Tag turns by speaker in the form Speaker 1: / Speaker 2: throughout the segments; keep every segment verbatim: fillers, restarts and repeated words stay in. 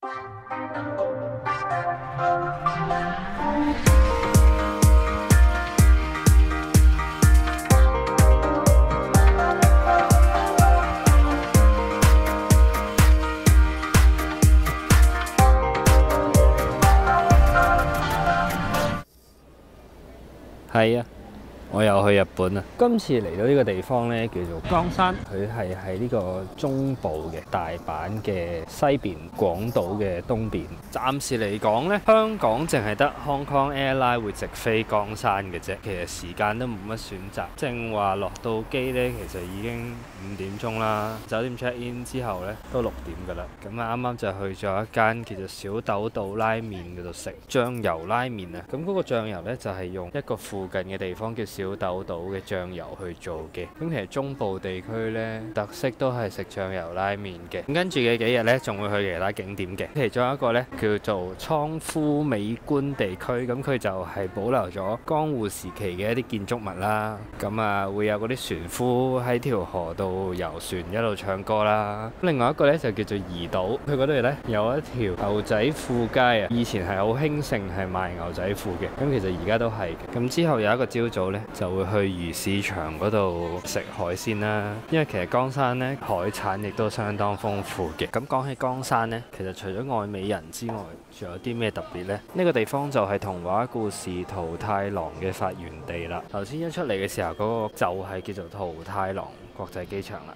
Speaker 1: 係啊，我又去日本啦。今次嚟到呢個地方呢，叫做岡山，佢係喺呢個中部嘅大阪嘅西邊，廣島嘅東邊。暫時嚟講呢，香港淨係得 Hong Kong Airline 會直飛岡山嘅啫。其實時間都冇乜選擇，正話落到機呢，其實已經五點鐘啦。酒店 check in 之後呢，都六點㗎啦。咁啊，啱啱就去咗一間叫做小豆島拉麵嗰度食醬油拉麵啊。咁嗰個醬油呢，就係用一個附近嘅地方叫小豆島嘅醬油去做嘅。咁其實中部地區呢，特色都係食醬油拉麵嘅。咁跟住嘅幾日呢，仲會去其他景點嘅。其中一個呢，叫做倉敷美觀地區，咁佢就係保留咗江戶時期嘅一啲建築物啦。咁啊，會有嗰啲船夫喺條河度遊船一路唱歌啦。另外一個呢，就叫做怡島，佢嗰度呢，有一條牛仔褲街啊。以前係好興盛係賣牛仔褲嘅，咁其實而家都係。咁之後有一個朝早呢，就會去魚市場嗰度食海鮮啦。因為其實岡山呢，海產亦都相當豐富嘅。咁講起岡山呢，其實除咗愛美人之外，仲有啲咩特別呢？呢個地方就係童話故事桃太郎嘅發源地啦。頭先一出嚟嘅時候，嗰個就係叫做桃太郎國際機場啦。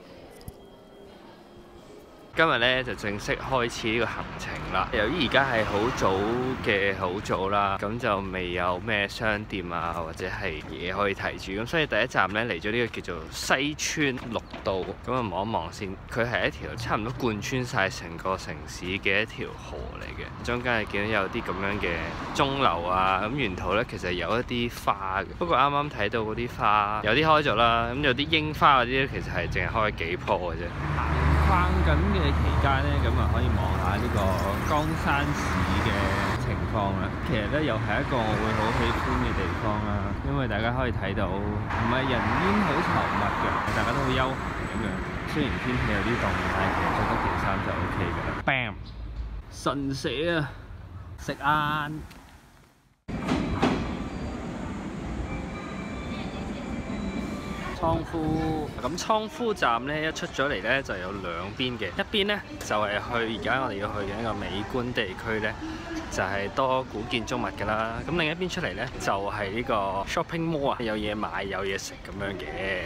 Speaker 1: 今日咧就正式開始呢個行程啦。由於而家係好早嘅好早啦，咁就未有咩商店啊或者係嘢可以睇住，咁所以第一站咧嚟咗呢個叫做西川綠道，咁啊望一望先。佢係一條差唔多貫穿晒成個城市嘅一條河嚟嘅，中間係見到有啲咁樣嘅鐘樓啊，咁沿途咧其實有一啲花嘅，不過啱啱睇到嗰啲花有啲開咗啦，咁有啲櫻花嗰啲咧其實係淨係開幾棵嘅啫。逛緊嘅期間呢，咁啊可以望下呢個岡山市嘅情況啦。其實呢，又係一個我會好喜歡嘅地方啦，因為大家可以睇到唔係人煙好稠密嘅，大家都好悠閒咁樣。雖然天氣有啲凍，但係其實着多件衫就 O K 㗎啦。Bam！ 神社啊，食晏。倉敷，咁倉敷站咧一出咗嚟咧就有兩邊嘅，一邊咧就係去而家我哋要去嘅一個美觀地區咧，就係多古建築物噶啦。咁另一邊出嚟咧就係呢個 shopping mall 啊，有嘢買有嘢食咁樣嘅。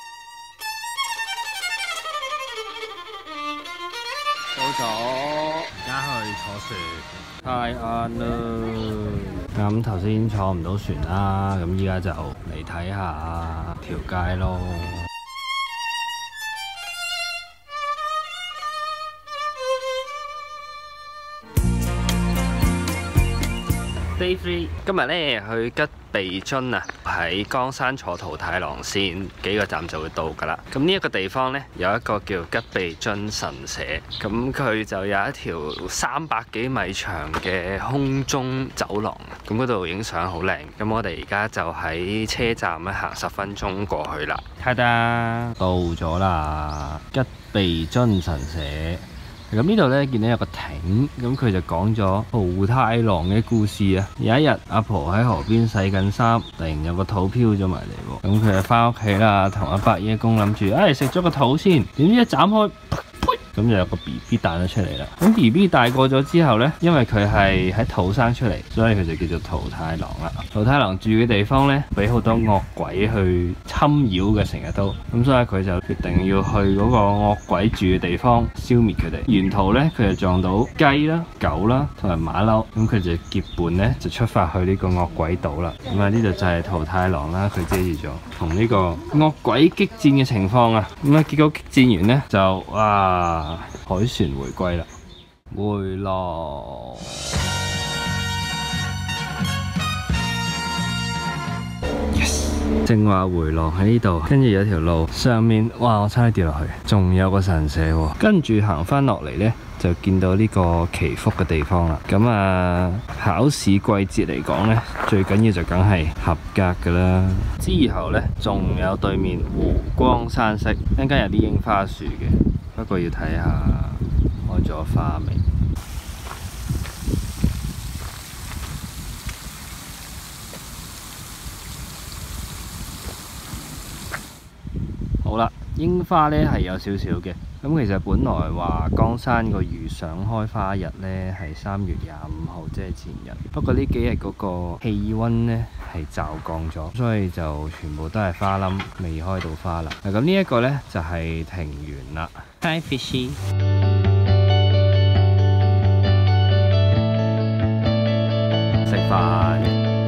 Speaker 1: 到咗，而家去坐船，太晏啦。咁頭先坐唔到船啦，咁依家就嚟睇下條街咯。Day three， 今日咧去吉備津啊，喺岡山坐桃太郎線，幾個站就會到噶啦。咁呢一個地方呢，有一個叫吉備津神社，咁佢就有一條三百幾米長嘅空中走廊，咁嗰度影相好靚。咁我哋而家就喺車站咧行十分鐘過去啦。睇得到咗啦，吉備津神社。咁呢度咧見到有個亭，咁佢就講咗桃太郎嘅故事啊。有一日阿婆喺河邊洗緊衫，突然有個肚飄咗埋嚟喎，咁佢就翻屋企啦，同阿伯爺公諗住，唉食咗個肚先，點知一斬開，咁就有個 B B 彈咗出嚟啦。咁 B B 大個咗之後呢，因為佢係喺肚生出嚟，所以佢就叫做桃太郎啦。桃太郎住嘅地方呢，俾好多惡鬼去侵擾嘅，成日都咁，所以佢就決定要去嗰個惡鬼住嘅地方消滅佢哋。沿途呢，佢就撞到雞啦、狗啦同埋馬騮，咁佢就結伴呢，就出發去呢個惡鬼島啦。咁啊呢度就係桃太郎啦，佢遮住咗同呢個惡鬼激戰嘅情況啊。咁啊結果激戰完呢，就哇〜海船回歸啦，回落。Yes， 正話回落喺呢度，跟住有條路上面，哇！我差啲跌落去，仲有個神社喎。跟住行翻落嚟呢，就見到呢個祈福嘅地方啦。咁啊，考試季節嚟講呢，最緊要就梗係合格噶啦。之後呢，仲有對面湖光山色，一陣間有啲櫻花樹嘅。不過要睇下開咗花未。 櫻花咧係有少少嘅。咁其實本來話江山個魚上開花日咧係三月廿五號，即係前日。不過呢幾日嗰個氣温咧係驟降咗，所以就全部都係花冧，未開到花啦。嗱，咁呢一個咧就係庭園啦。Hi fishy。食飯。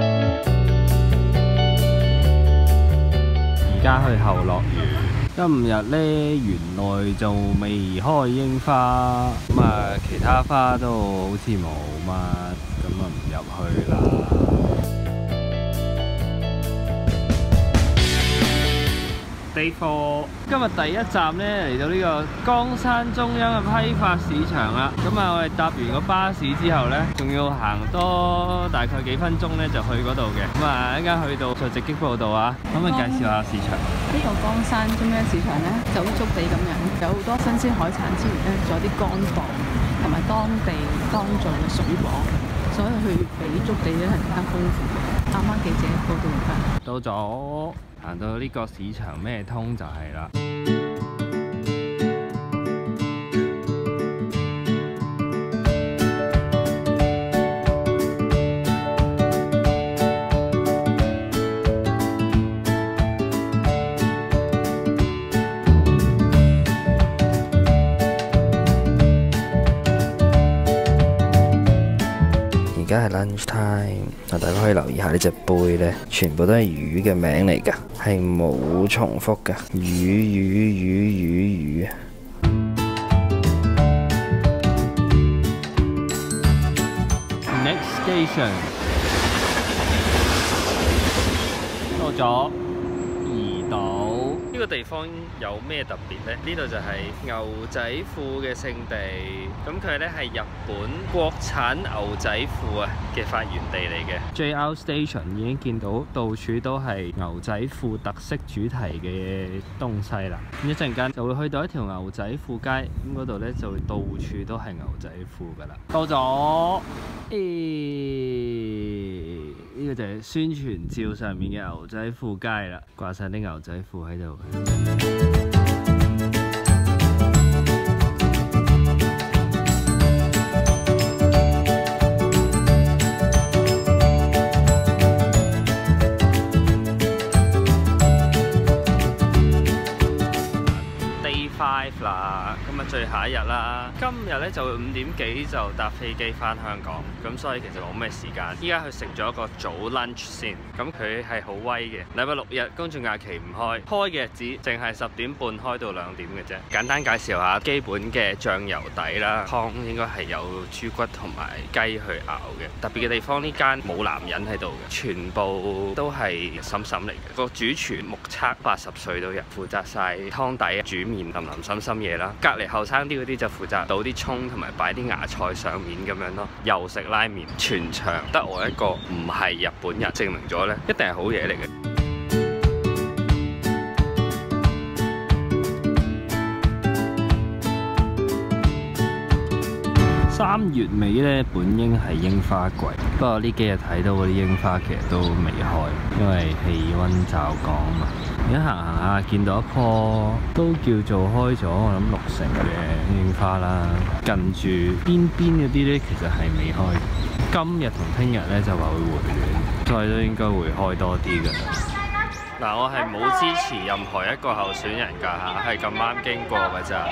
Speaker 1: 而家去後樂園。今日咧園內就未開櫻花，咁啊其他花都好似冇乜，咁啊唔入去啦。Day four，今日第一站咧嚟到呢個江山中央嘅批發市場啦。咁啊，我哋搭完個巴士之後咧，仲要行多大概幾分鐘咧就去嗰度嘅。咁啊，一陣間去到就直擊報道啊。可唔可以介紹下市場？
Speaker 2: 呢個江山中央市場咧，就好足地咁樣，有好多新鮮海產之餘咧，仲有啲乾貨同埋當地當造嘅水果，所以佢比足地咧係更加豐富嘅。啱啱記者報道完返，
Speaker 1: 到咗。行到呢個市場咩通就係啦。而家係 lunch time， 大家可以留意下呢隻杯呢，全部都係魚嘅名嚟㗎，係冇重複㗎，魚魚魚魚魚。Next station， 到咗怡島。呢個地方有咩特別呢？呢度就係牛仔褲嘅聖地，咁佢咧係日本國產牛仔褲啊嘅發源地嚟嘅。J R Station 已經見到到處都係牛仔褲特色主題嘅東西啦。咁一陣間就會去到一條牛仔褲街，咁嗰度咧就會到處都係牛仔褲噶啦。到咗，誒、欸，呢個就係宣傳照上面嘅牛仔褲街啦，掛晒啲牛仔褲喺度。Day five 啦，今日最後一日啦。今日咧就會五點幾就搭飛機返香港，咁所以其實冇咩時間。依家去食咗一個早 lunch 先，咁佢係好威嘅。禮拜六日公眾假期唔開，開嘅日子淨係十點半開到兩點嘅啫。簡單介紹下基本嘅醬油底啦，湯應該係有豬骨同埋雞去熬嘅。特別嘅地方，呢間冇男人喺度嘅，全部都係嬸嬸嚟嘅。個主廚目測八十歲都有，負責晒湯底、煮麵、淋淋深深嘢啦。隔離後生啲嗰啲就負責倒啲葱同埋擺啲芽菜上面咁樣咯。又食拉麵，全場得我一個唔係日本人，證明咗咧一定係好嘢嚟嘅。三月尾咧，本應係櫻花季，不過呢幾日睇到嗰啲櫻花其實都未開，因為氣温驟降啊嘛。而家行行下見到一棵都叫做開咗，我諗六成嘅櫻花啦。近住邊邊嗰啲咧，其實係未開。今日同聽日咧就話會回暖，所以都應該會開多啲㗎。嗱，我係冇支持任何一個候選人㗎嚇，係咁啱經過㗎咋。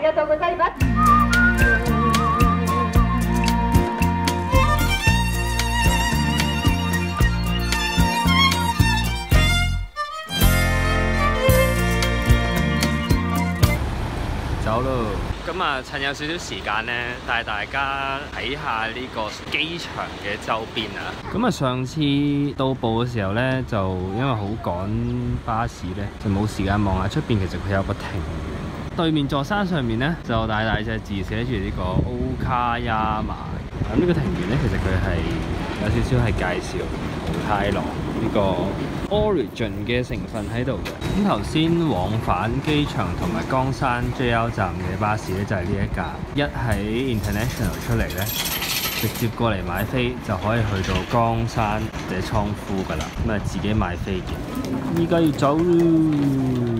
Speaker 1: 走咯！咁啊，趁有少少時間呢，帶大家睇下呢個機場嘅周邊啊。咁啊，上次到埗嘅時候呢，就因為好趕巴士呢，就冇時間望下出邊。其實佢有個庭園，對面座山上面呢，就大大隻字寫住呢個歐卡亞馬。咁呢個庭園呢，其實佢係有少少係介紹桃太郎呢個 Origin 嘅成分喺度嘅。咁頭先往返機場同埋岡山 J R 站嘅巴士咧，就係呢一架。一喺 International 出嚟咧，直接過嚟買飛就可以去到岡山或者倉敷噶啦。咁啊，自己買飛嘅。依家要走咯。